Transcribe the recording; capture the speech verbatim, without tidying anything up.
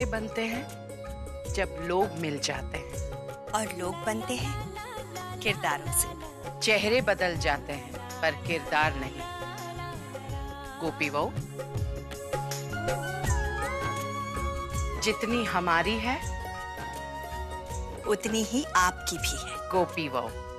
बनते हैं जब लोग मिल जाते हैं, और लोग बनते हैं किरदारों से। चेहरे बदल जाते हैं पर किरदार नहीं। गोपी बहू, जितनी हमारी है उतनी ही आपकी भी है। गोपी बहू।